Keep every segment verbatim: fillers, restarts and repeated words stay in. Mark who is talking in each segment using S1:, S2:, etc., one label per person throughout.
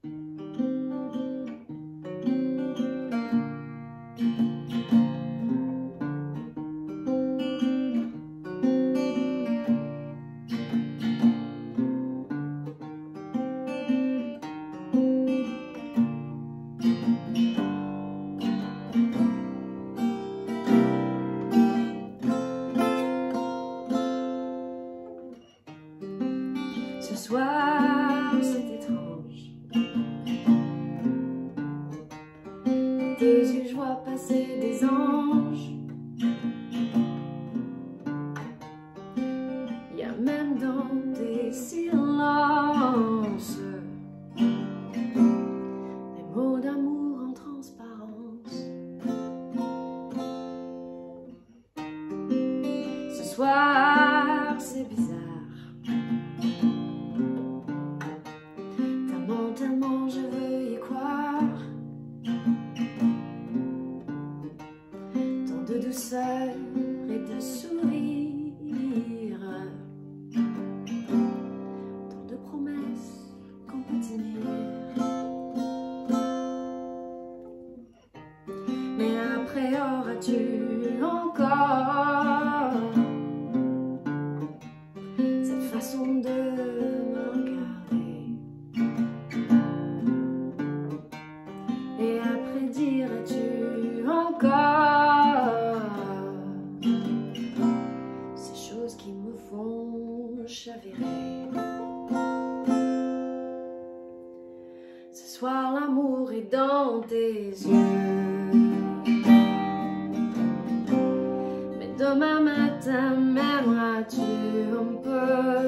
S1: Ce soir, c'est étrange. Dans tes yeux, je vois passer des anges. Il y a même dans tes silences des mots d'amour en transparence. Ce soir, c'est bizarre. Tellement je veux y croire. Tant de douceur et de sourire, tant de promesses qu'on peut tenir. Mais après auras-tu encore cette façon de me regarder? Et après diras-tu encore ces choses qui me font chavirer? Ce soir l'amour est dans tes yeux, mais demain matin m'aimeras-tu un peu?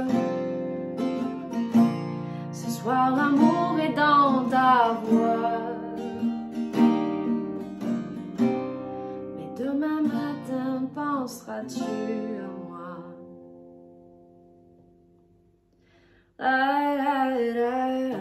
S1: Ce soir l'amour est dans ta voix, demain matin, penseras-tu à moi? La, la, la, la.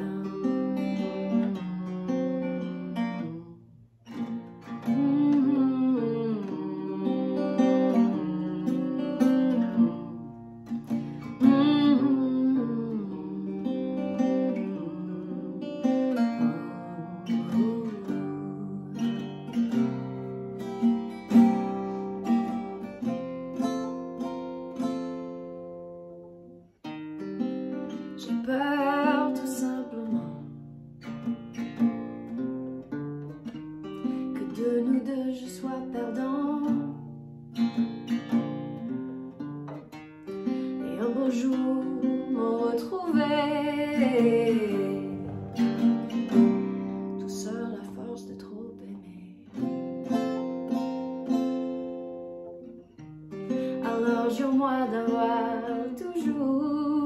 S1: J'ai peur tout simplement que de nous deux je sois perdant, et un beau jour me retrouver tout seul à force de trop aimer. Alors jure-moi d'avoir toujours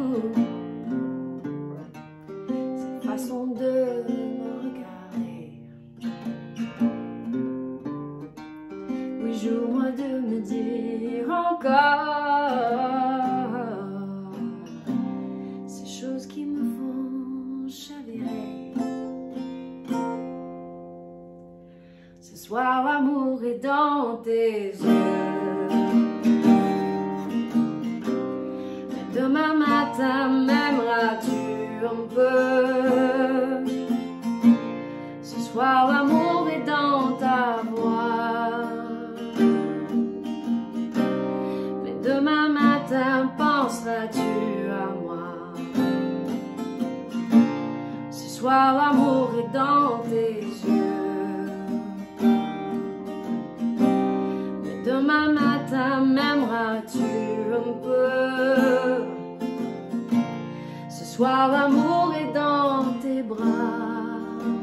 S1: façon de me regarder. Oui, jure-moi de me dire encore ces choses qui me font chavirer. Ce soir l'amour est dans tes yeux, mais demain matin m'aimeras-tu un peu? Ce soir l'amour est dans ta voix, mais demain matin penseras-tu à moi? Ce soir l'amour est dans tes yeux, mais demain matin m'aimeras-tu un peu? Ce soir l'amour est dans tes bras,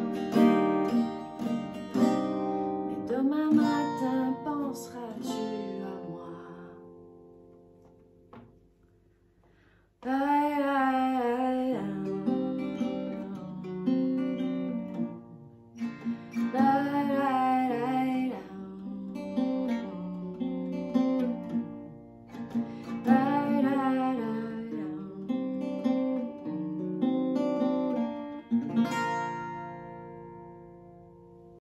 S1: mais demain matin penseras-tu à moi?